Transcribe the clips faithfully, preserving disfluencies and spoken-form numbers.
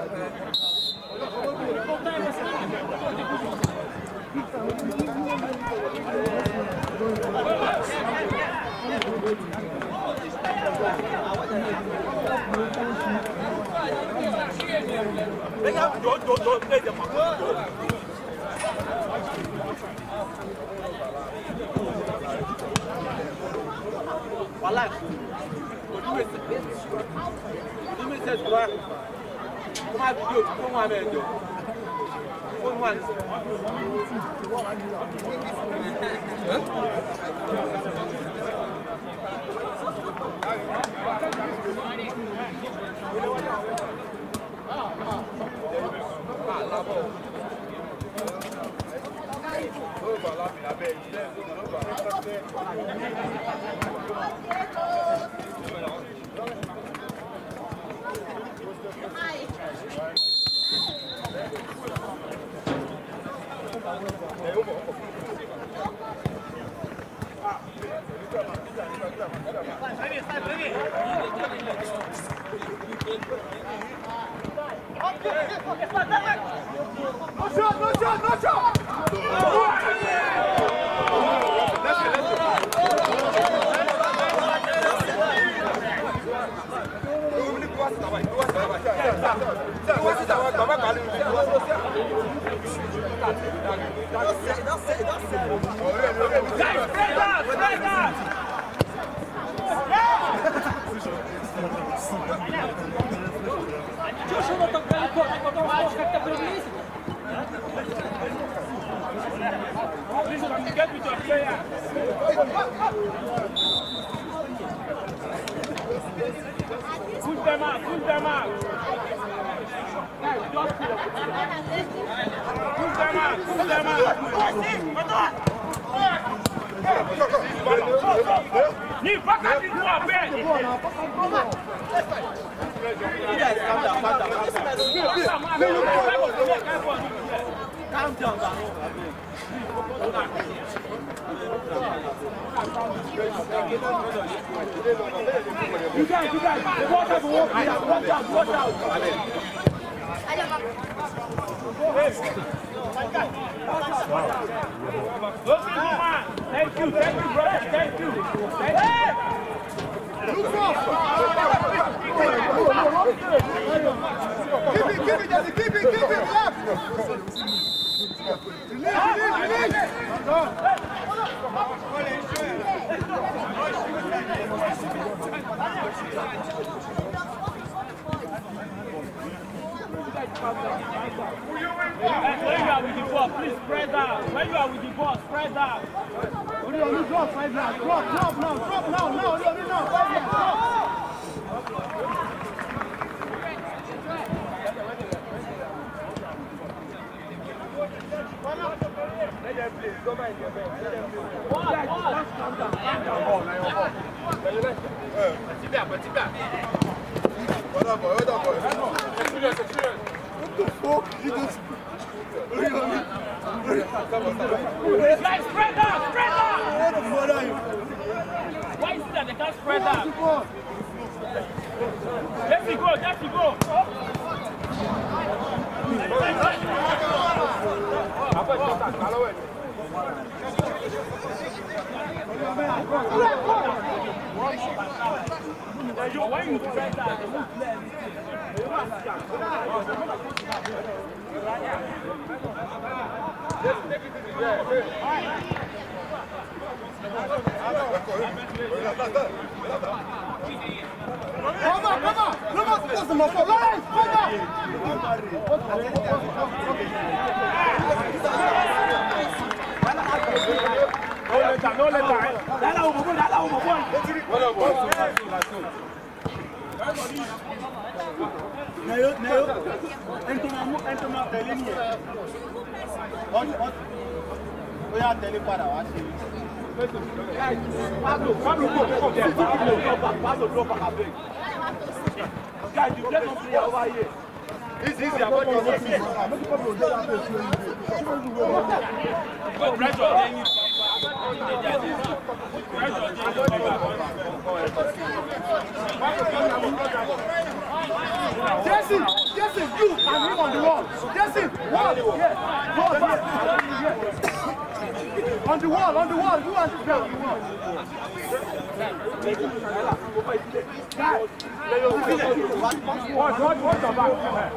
Voilà. Push them out, push them out. Push them out, push them out. Ni back at you are bad. Yes, calm down, calm down. Calm down, You guys, you guys, watch out, watch out, watch out, watch out. Thank you, thank you, brother, thank you. Thank you. Keep it, keep it, Jesse, keep it, keep it, left. Release, release, release. When you are with the ball, please spread out. When you are with the ball, spread out. Only drop right now. Drop, drop now, drop now, no, no, no, no. Let them play. Go back in your bench. Let them play. Calm down, calm down. Petit back, petit back. What up, boy? What up, boy? Experience, experience. What the fuck? You just... Guys, spread out, spread out! What the fuck are you? Why is it that they can't spread out? Let me go, let me go! Why you spread out? Come on, come on! Come on, this is my fault! Lawrence, come on! No letter, no letter! Dala umo bon, dala umo bon! Voilà, bon! Nayo, Nayo! Entoma, entoma, telle ligne! Oya, telle para, wa se. Pablo, Pablo, go, go, go, Pablo, drop a big. Guys, you get some player over here. It's easy, I'm going to see. But pressure on you. Jesse, Jesse. Jesse, you and him on the wall. Jesse, wall. Yeah. Wall, yeah. On the wall, on the wall. You and this guy on the wall. Watch, watch, watch your back.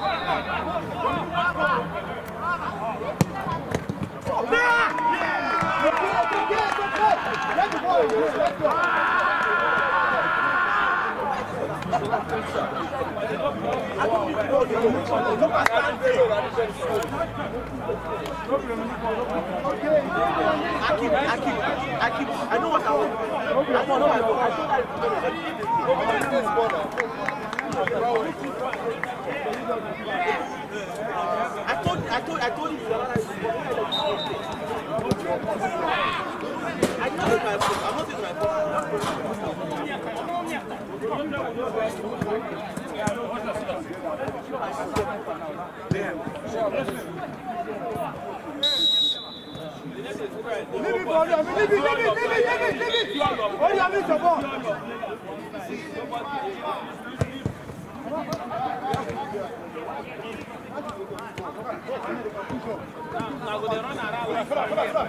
Let the ball go. Let's go. I keep, I keep, I keep, I know what I want. I know what I want. I told, I told, I told you. I know it's my fault. I'm not in my fault. Leave it, ball. Leave it, leave it, leave it, leave it, leave it. Oh, you have missed your ball. Now go run around.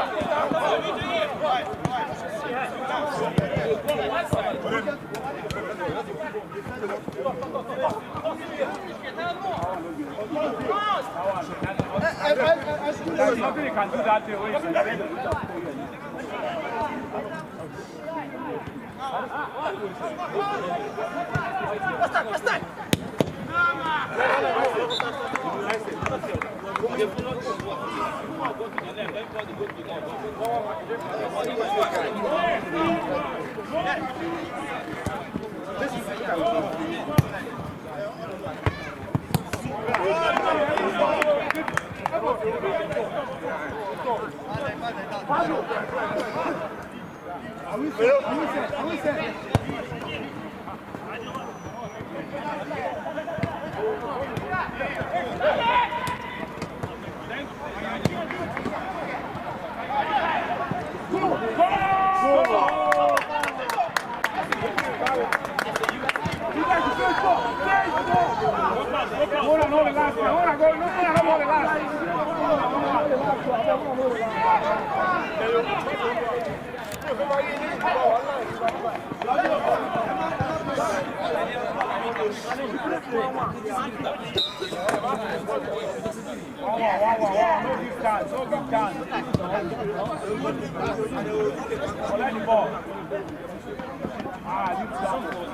There's nothing you can do that way. What's that? What's that? Are we set? Are we set? Are we set? Hold on, hold the last one. Hold on, go. No, no, no, hold the last. Wow, wow, wow, wow. No big chance, no big chance. Collect the ball. Ah, you chance.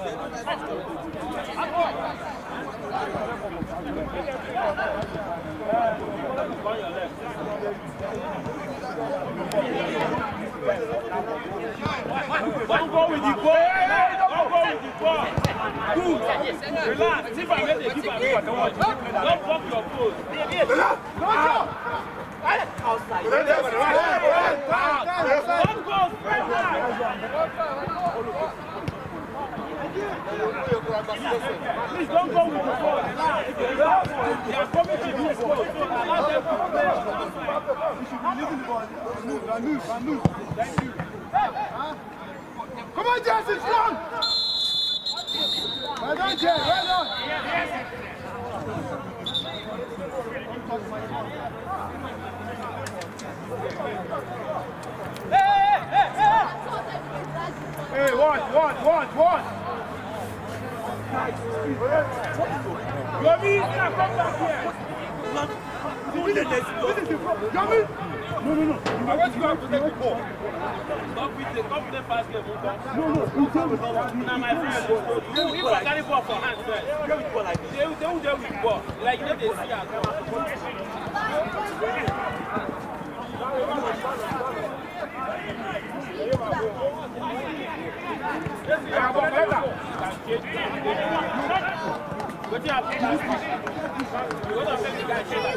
Don't go with the ball. Don't go with the ball. Good. Relax. If I make a keep away, don't watch. Don't block your foot. Outside. Don't go spread Please don't go with the ball. Relax. They are coming to this ball. So allow them to play. You should be leaving the ball. Move, run, move, run, move. Thank you. Come on, Jesse, strong! Well done, Jay, well done! Hey, hey, hey! Hey, watch, watch, watch, watch! Yomi, now come back here! This is the problem. Yomi! No, no, no. I want you to have to take the ball. Stop with the confident basket. No, no. You tell me. Now, my friend, if I carry ball for hands, they will deal with the ball. Like, you know, they see us. What do you have to do? You want to make the guy say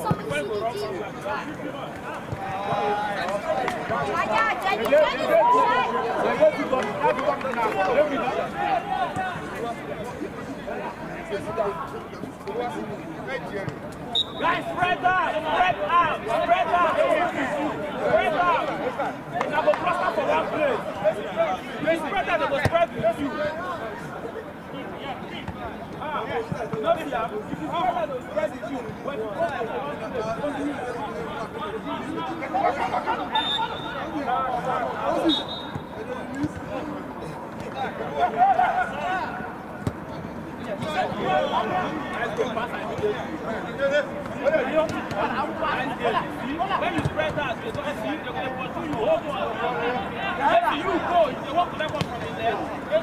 guys, spread out, spread out, spread out, spread out. Now go cluster for one place. They spread out, they go spread with you. When you spread that, they're going to see you're going to pursue you. Hold on. Let you go. They want to let one from in there.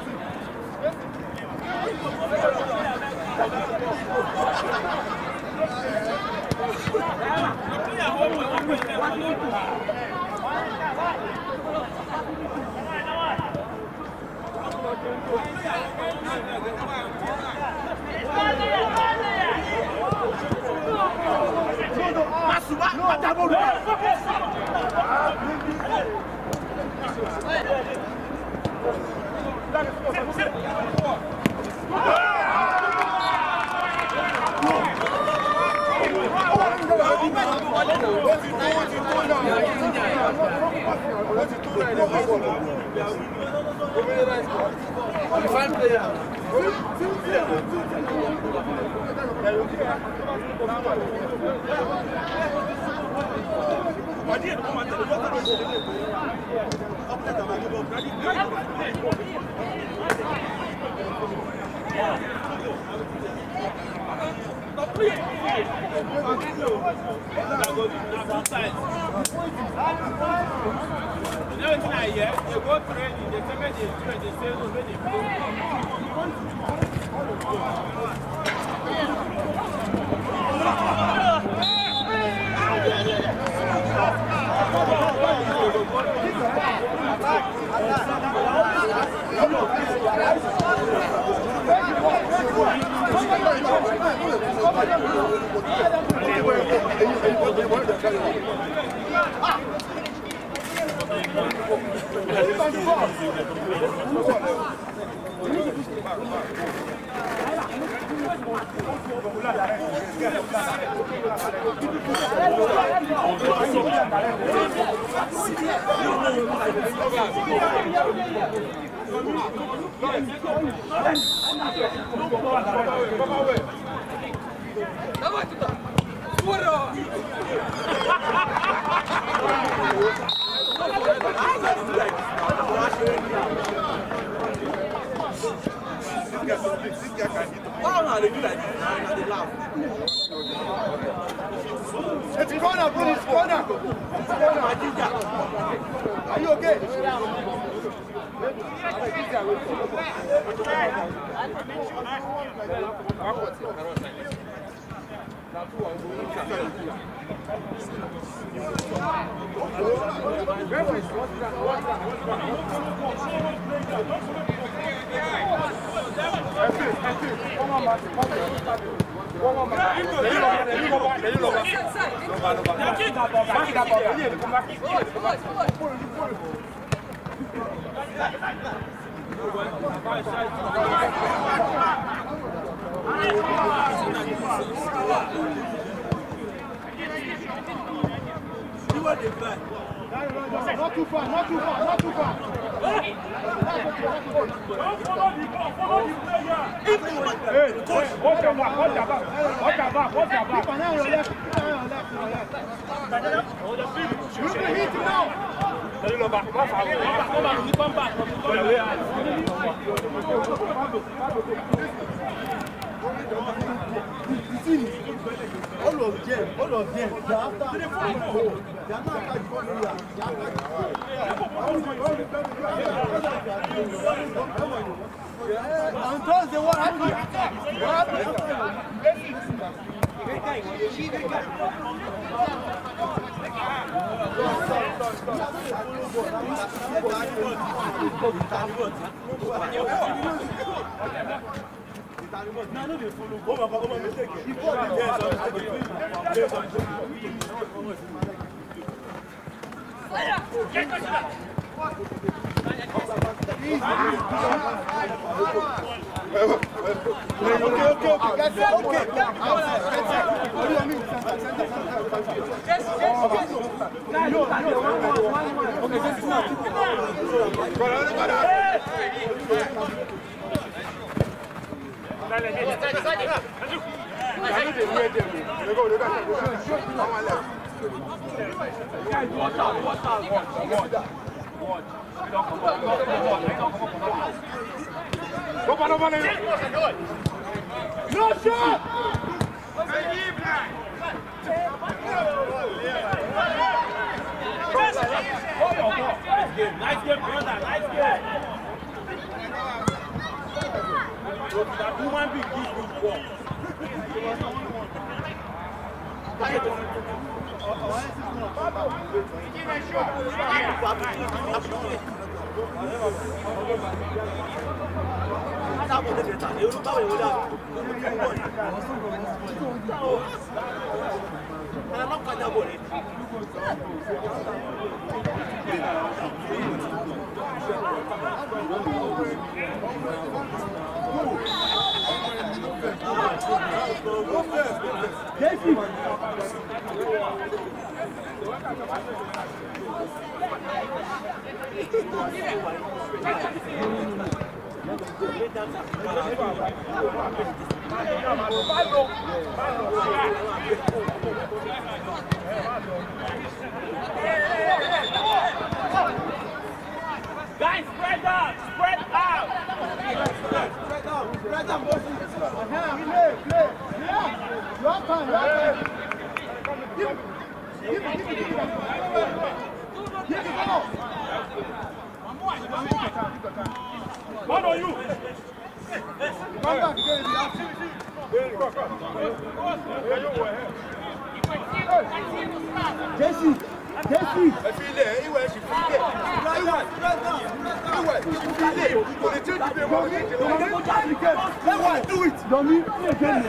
Давай туда! Ура! It's corner, bro. It's corner. It's corner. Are you okay? Not too far, not too far, not too far. Don't follow the ball, follow the player. Hey, coach, watch your back, watch your back, watch your back, watch your back. Keep an eye on your left, keep an eye on your left, on your left. You can hit him now. Come back, come back, come back, come back, come All of them, all of them, they are after the ball. They are not after the ball. They are after and Thursday, what happened? What happened? No, no, they follow. Oh, my God, mistake. He fought it. Yes, okay, okay, okay. That's it. Okay. What do you mean? Yes, yes, yes. Okay, this is not. No shot! Nice game, brother. Nice game. That woman be give good ball. Guys, spread out, spread out. Spread out, spread out. Play, play. Yeah. Your time, your time. Give it, give it, give it, give it. Give it out. One on you. Come back again, you have to. Jesse, Jesse. I feel it. Anyway, she feel it. Anyway, anyway, she feel it. For the two to be able to Everyone, do it. Don't you again?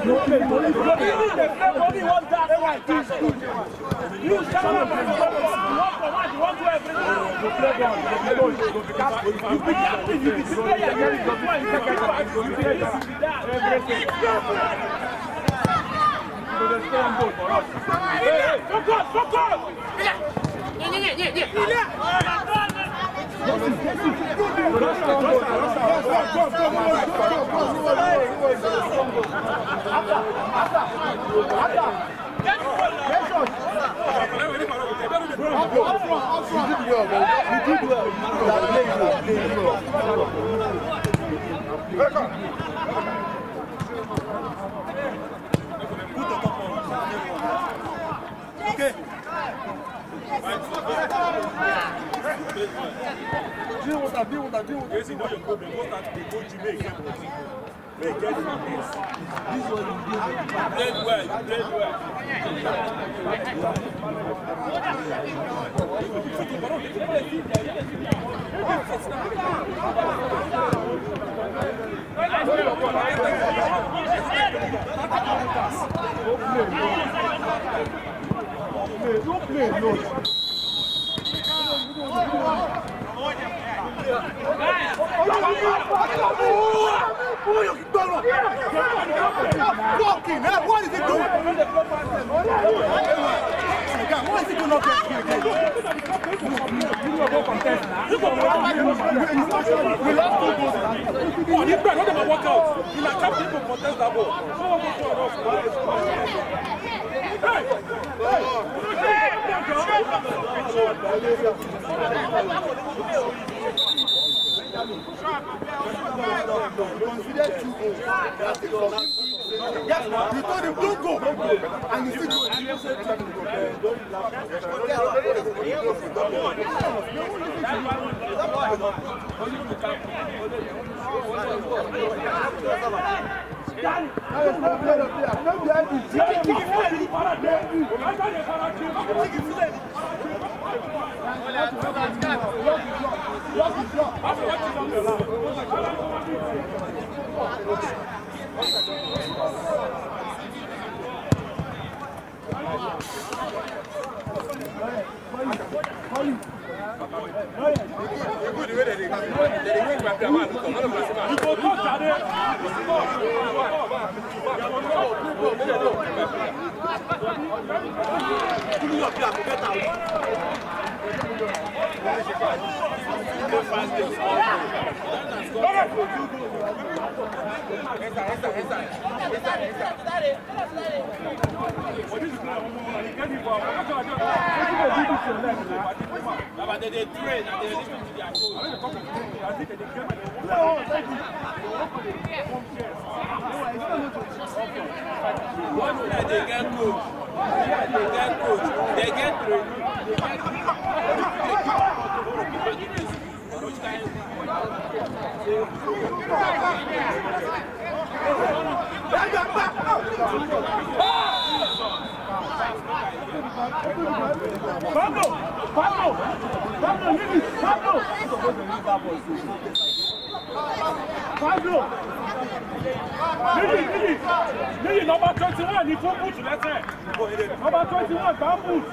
Nobody wants that. You stand up and you want for what you want to everything. You play down. You be captain. You be player. You be everything. Focus, focus. Nie, nie, nie, nie, nie. Okay. Deal with that, deal with that, deal with that. Yes, you know your problem. Go start to go to make it. Make it this. This one you do. You played well. You played well. Don't play, no. Fucking hell, what is he doing? What is he doing up there? We lost two goals. Oh, he better not ever walk out. He like have people contest that ball. Hey! Consider two goals. Yes, you told him don't go, and you still go. Go But they train and they listen to their coach. One day they get coach. Yeah, they get coach. They get trained. Pablo! Pablo! Pablo, leave it! Pablo! Pablo! Leave it, leave it! Leave it, number twenty-one, he four boots, let's say. Number twenty-one, bam boots.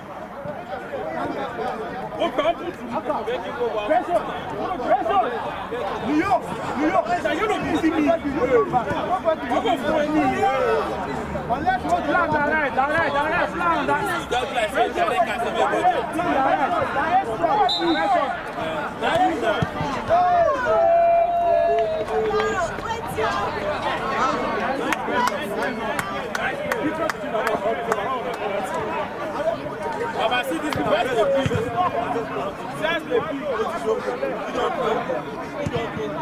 Oh, bam boots. Pressure! Pressure! New York! New York! You don't see me! What go for me? Unless you want to land direct, direct, direct, land direct. Just like say, direct as a baby. Baba, see this people as the big. That's the big. You don't know. You don't know. You don't know.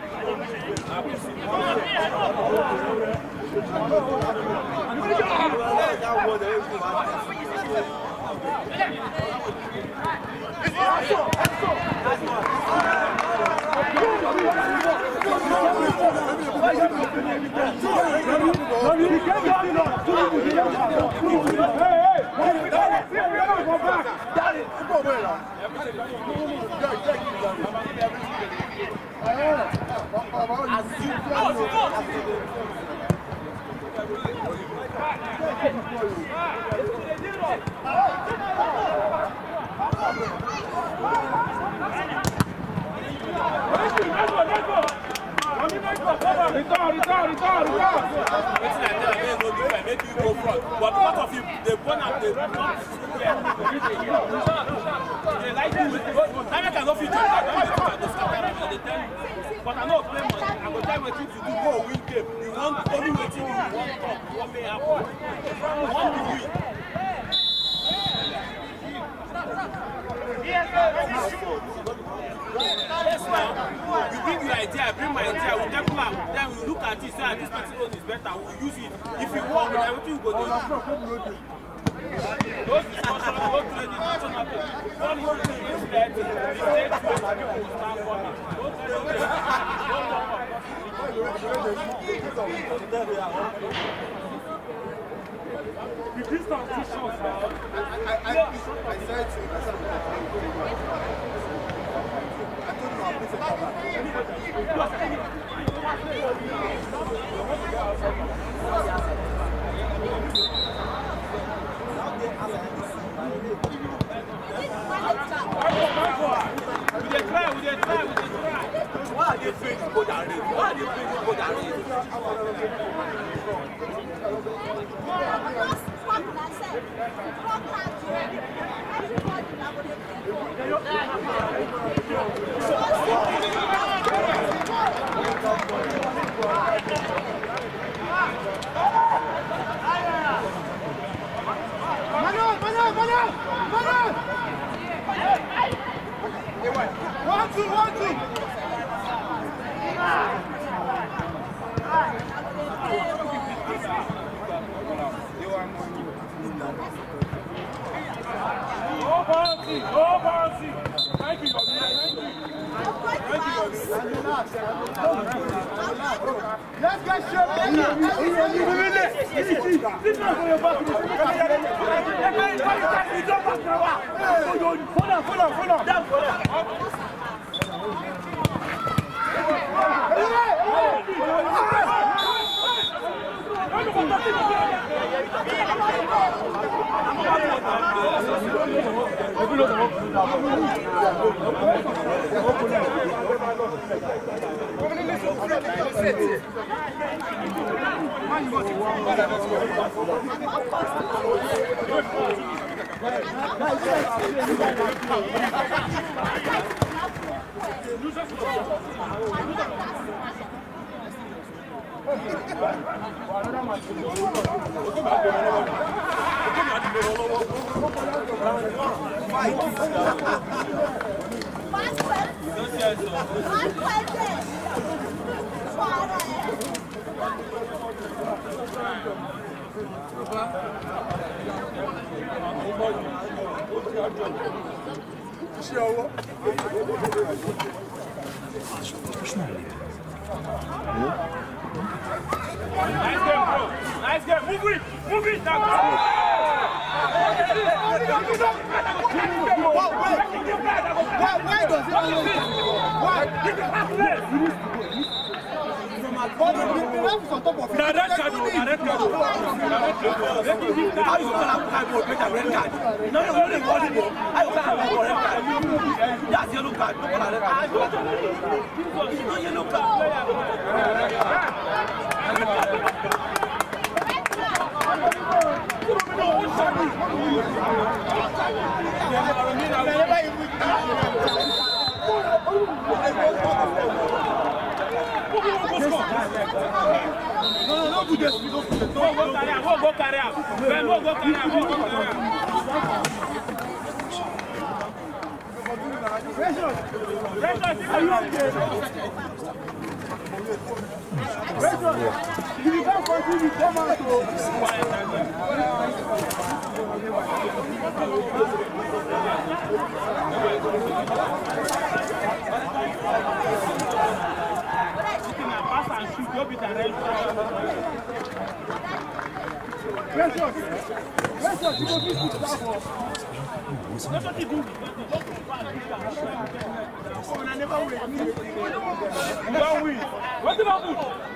Return, return, return, return. Make you go front. But part of you, they want to they want they like you. Now you cannot fit your but I know play much. I go tell you to do go win game. You want only waiting you want talk. What may happen? You want to win. Yes, now. You bring your idea, I bring my idea, we take plan. Then we look at it, say this person is better, we use it. If you work, everything will go down. Those discussions, those training, national thing. One more thing is that the state people will start working. The distance too short now. I, I, I, I said to you, I said I told you I'll put it back. We dey try, we dey try, we dey try. Why are they afraid to go down race? Why are they afraid to go down race? Manon, Manon, Manon, Manon! One, two, one, two! No bouncy, no bouncy. Thank you, Yomi. Thank you. Thank you, Yomi. Let's get shut up! This is not for your back. Hold on, hold on, hold on. Nice game, bro. Nice game. Move it. Move it now. Why does it always? Why? But the ref is on top of it. Now red card, now red card. How you gonna have a red card? No, no, no, no. How you gonna have a red card? That's yellow card. No red card. No yellow card. No, no, don't do this. Don't do this. Go, go, carry out. Go, go, carry out. Ben, go, go, carry out. Go, go, carry out. Pressure. Pressure, Are you okay? Pressure. If you can't continue, come out. pass and shoot, go be direct. Pressure. Pressure, you go fit to that one. That's what you do. Oh, I never win. You don't win. What did I do?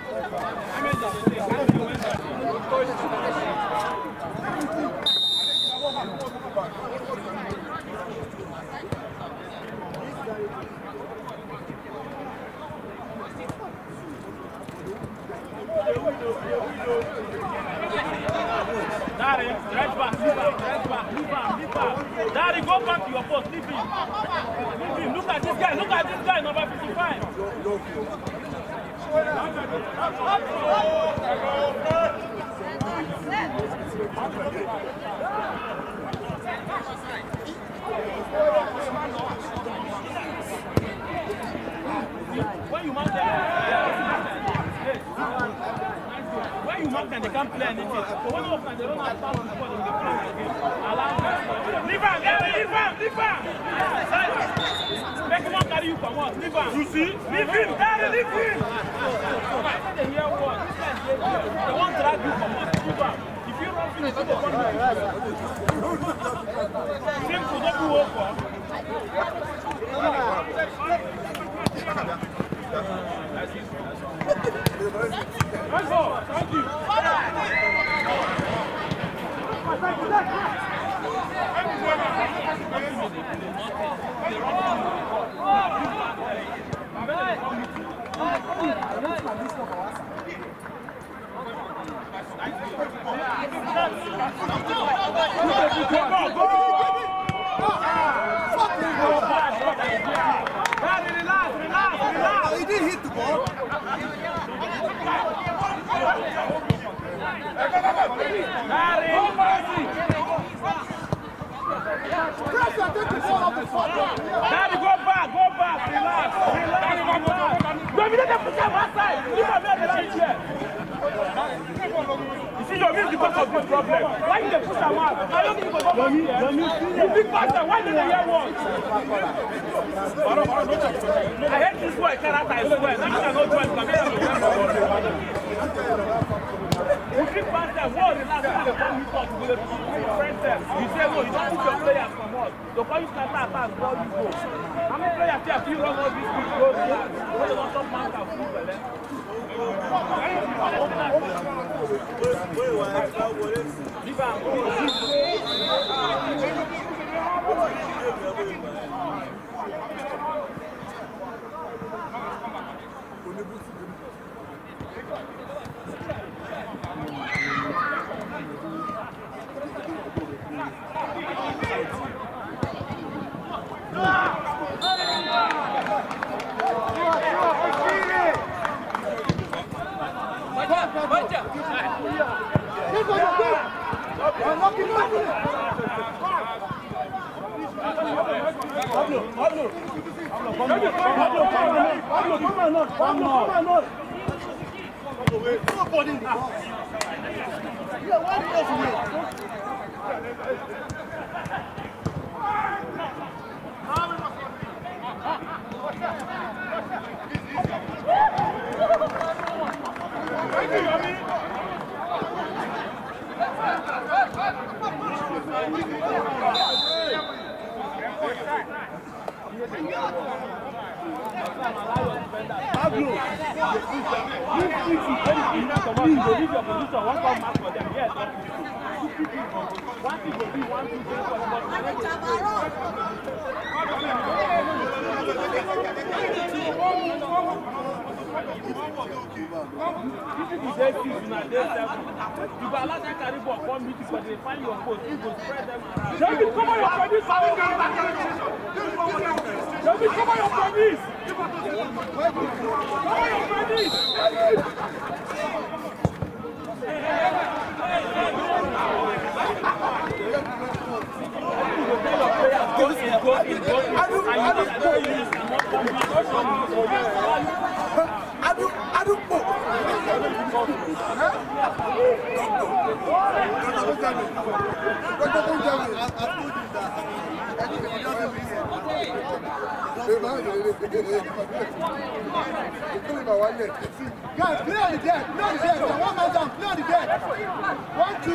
Daddy, right back, leave back, right back, leave back, leave back. Daddy, go back to your post, leave him. Leave him. Look at this guy, look at this guy, number fifty-five. When you mount them, when you mount them, they can't play anything. But when you open, they don't have power before they can play the game. Allow them. Leave him, leave him, leave him. Make him not carry you for what? Leave him. You see? Leave him, daddy, leave him. I said they hear what? They won't drag you for what? Leave him. If you run finish, they won't drag you. Simple, don't do over. Let's go. Thank you. He didn't hit the ball. Pressure, take the ball off the spot. Daddy, go back, go back, relax, relax, relax. Don't be there, push him outside. You have made the change here. You see, you're missing because of this problem. Why you dey push him out? I don't think you go back here. You big bastard, why did they hear one? I hate this boy character, I swear. Now I know twice, come here. You big bastard, what relax, come you talk to the friends. You say no, you don't put your players from us. So call you start attack, ball you go. How many players here feel run all these quick goals? What the one top man can prove, eh? Knock him, knock him. Pablo, Pablo. Pablo, come on. Pablo, come on. Pablo, come on. Pablo, come on. Nobody in the box. Yeah, why do you go for me? Pablo, you fix it very quick. Please, you leave your position. One come mark for them. Yes. One thing will be one, two, three, four. If it is day six, you know, day seven. You go allow them carry ball four meetings, but they find your post. You go spread them around. David, come on, your police. David, come on, your police. Come on, your police. Go in, go in, go in. And you cannot come back. Adu, Adu, guys, clear the deck, clear the deck. One man down, clear the deck. One, two.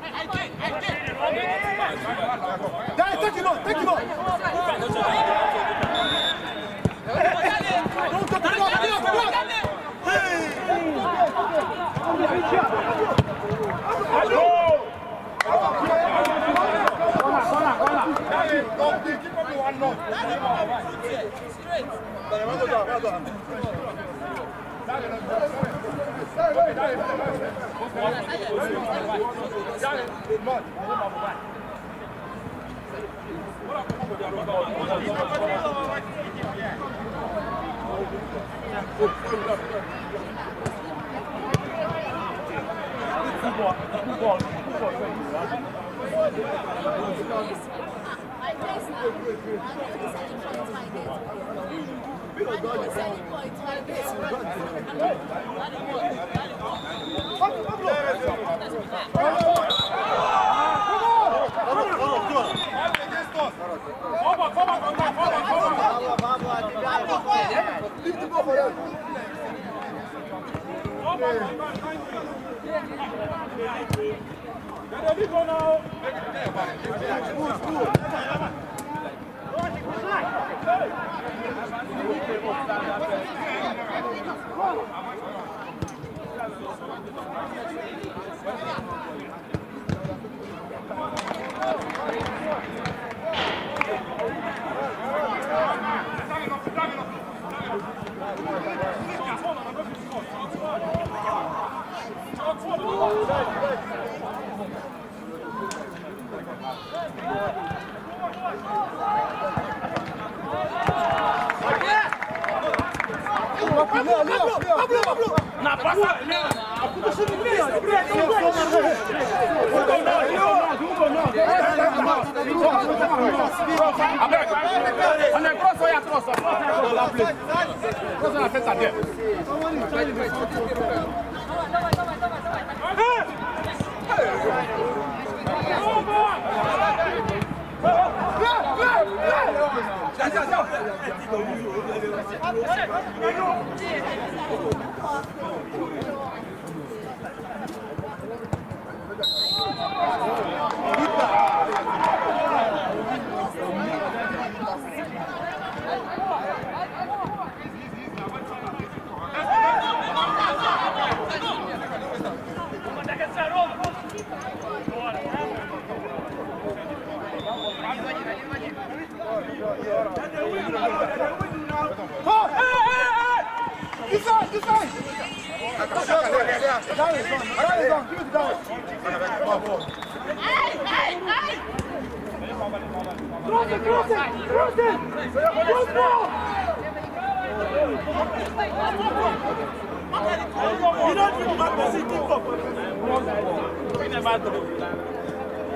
Guys, take him on, take him on. Don't take him on, take him on.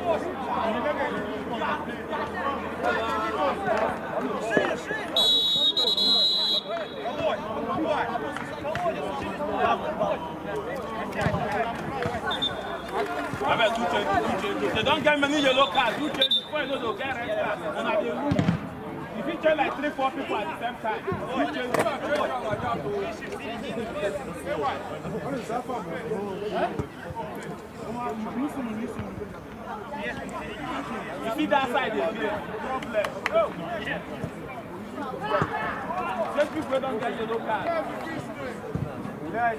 They don't get many yellow cards. You change before you know they'll get red cards. And I will move. If you change like three, four people at the same time, you change. You see that side is here. Problem. Just people don't get yellow cards. Yeah.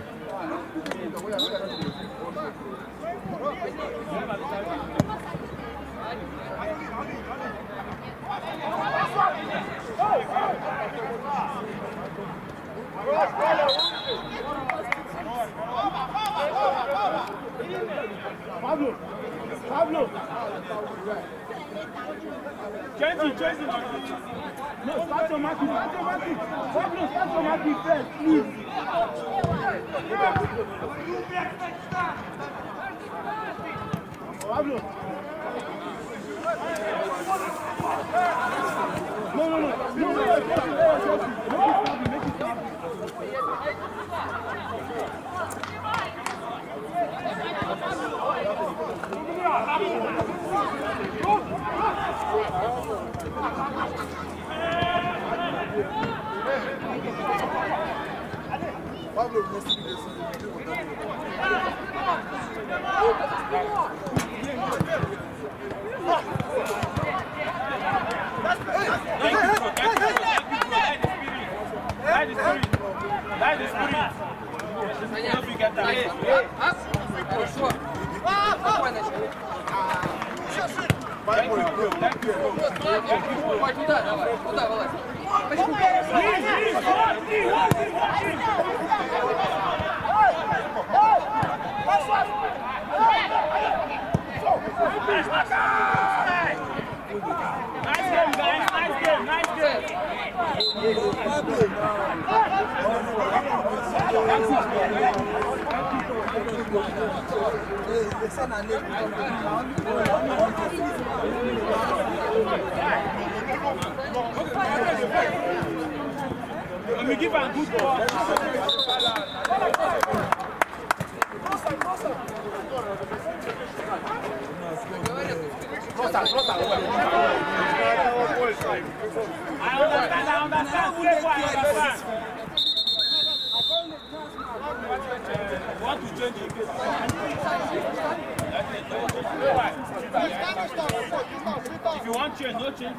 Pablo, Pablo. Change it, change it. No, start your marking, start your marking. Pablo, start your marking first, please. Pablo. No, no, no. No, no, no. Make it stop. Pablo, must be this. That is spirit. That is spirit. Don't forget that. Thank you, bro. Thank you, bro. Vai, туда, давай, туда, Володь. Nice game, guys. Nice game. Nice game. Let me give a good ball. I understand, I understand. Want to change it? If you want change, no change.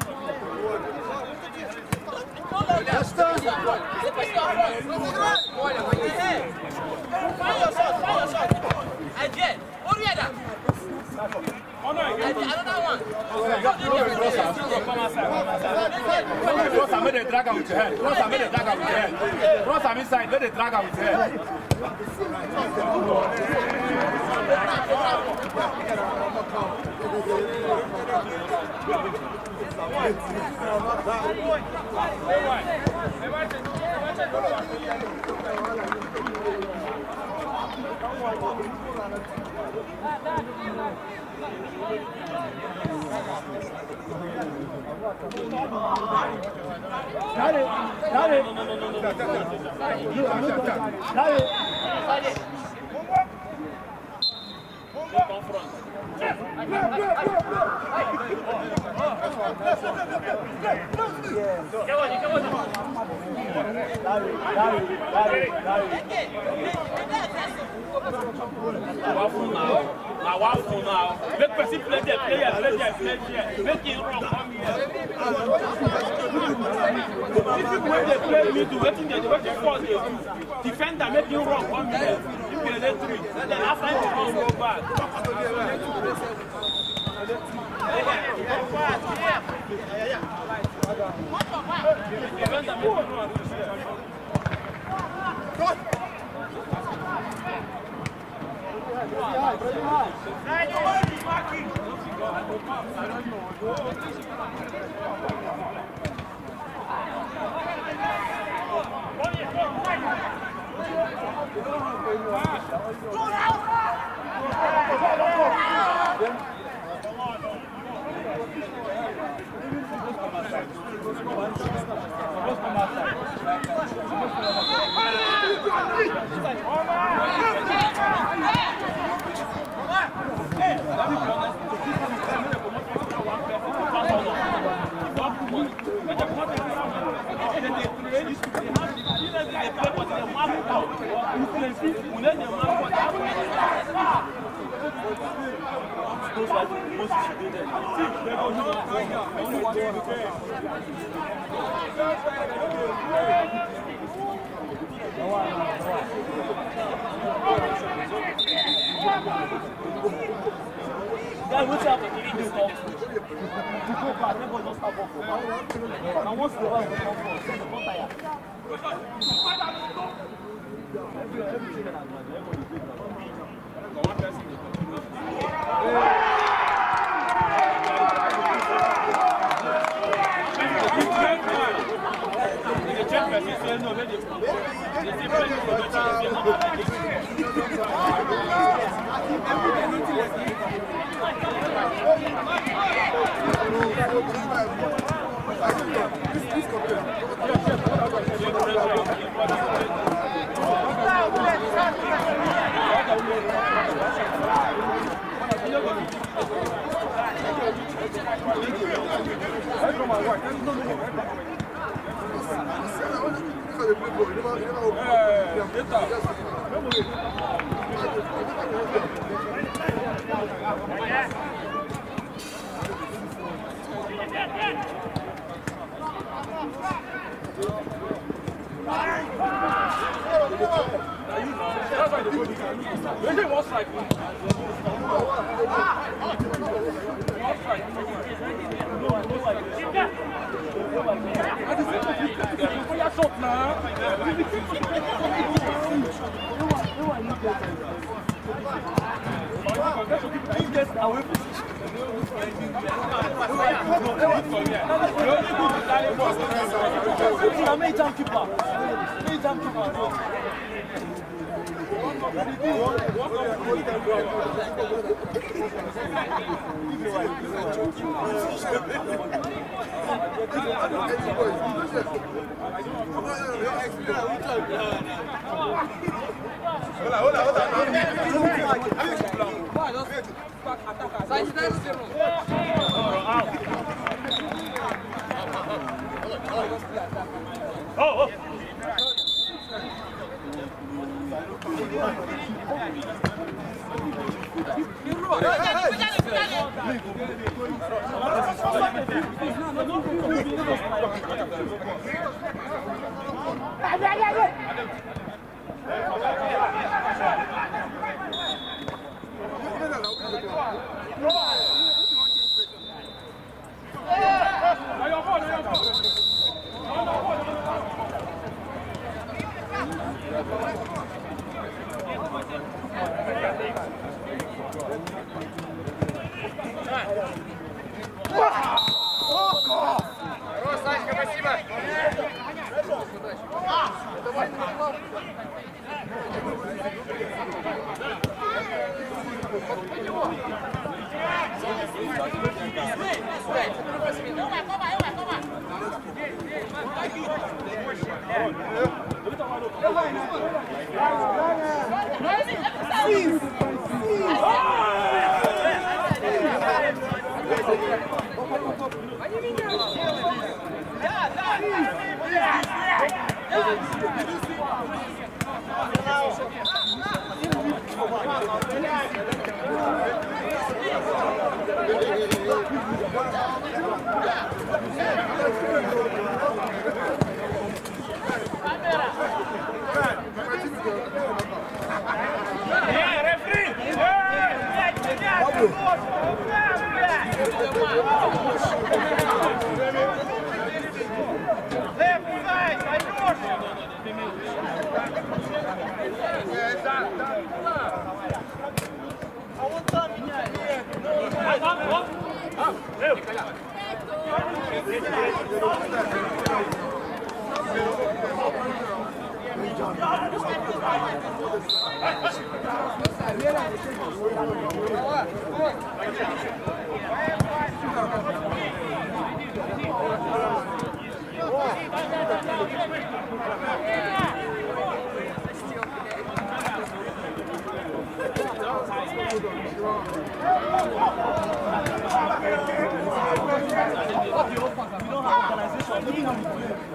Oh no, another one. Cross and make the drag out with your head. Cross and make the drag out with your head. Cross and inside, make the drag out with your head. Got it, got it. Got it. Now, now, now, make person play there, play here, play there, play here. Make it wrong, come here. If you when they play me to waiting there, waiting for the defender, make you wrong, come here. You play the three, then after you come go back. Those are the most distributed. See, they're going to only one to prepare. Guy, what's up? You need to stop. You go back, never just stop off. And once the one will come forward, send the ball tire. Everything that I'm doing, everybody is doing that. We don't have organization.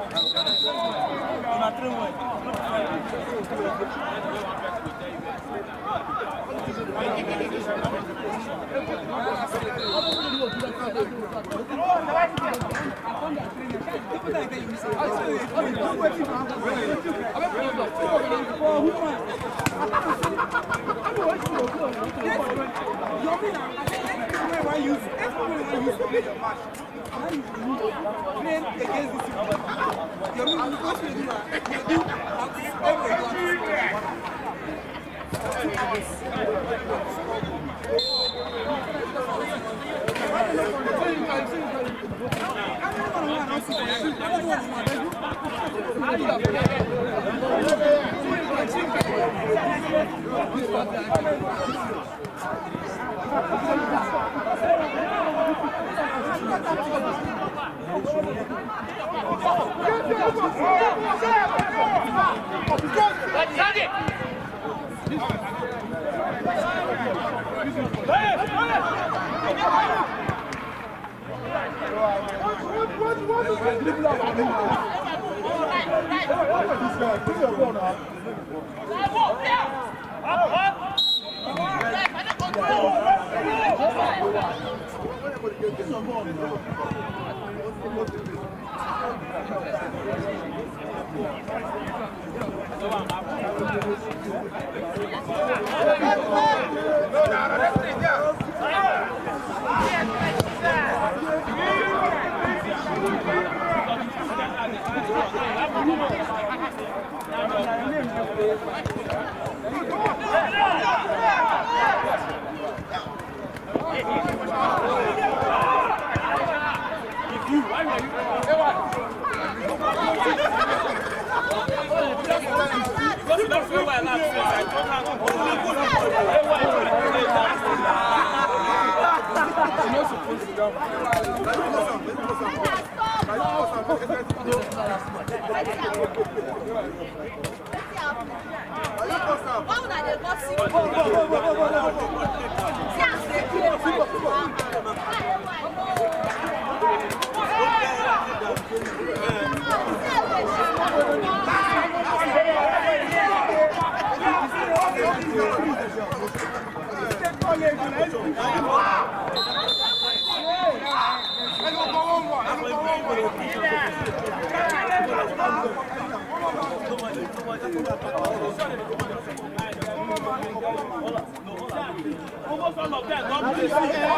Almost all of them don't play.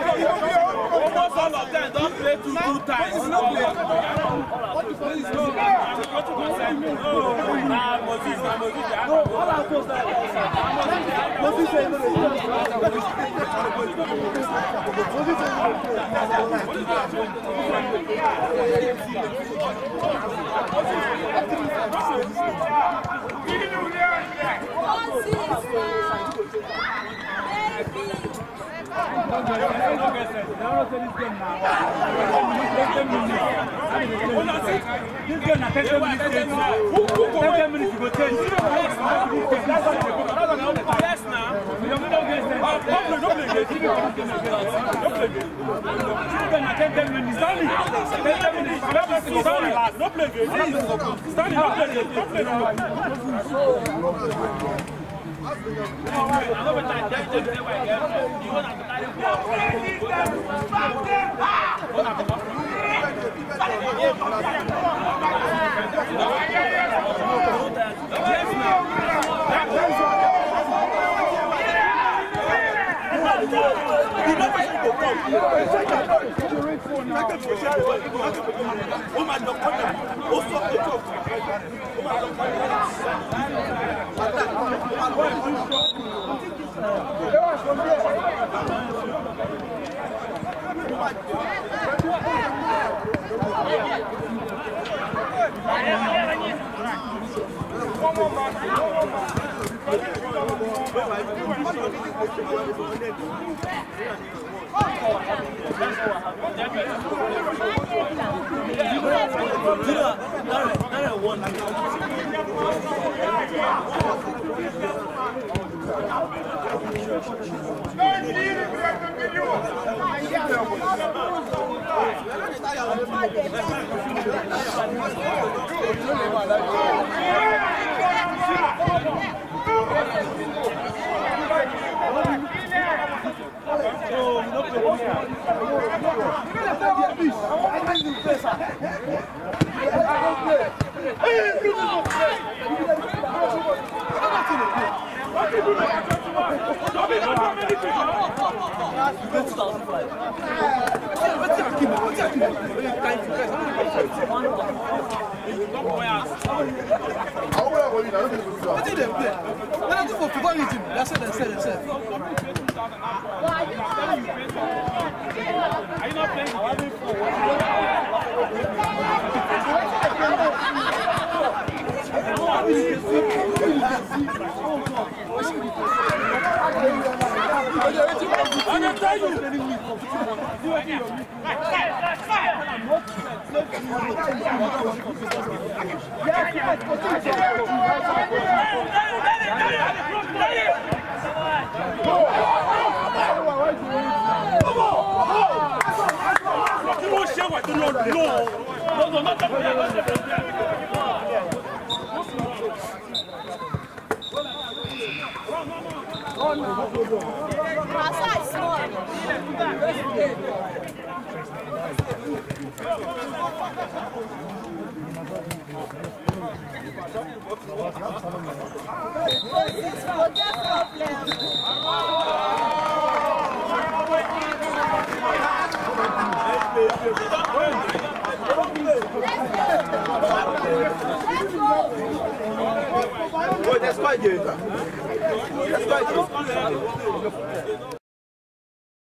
Almost all of them don't play two two times. No need to That's quite good. That's quite good.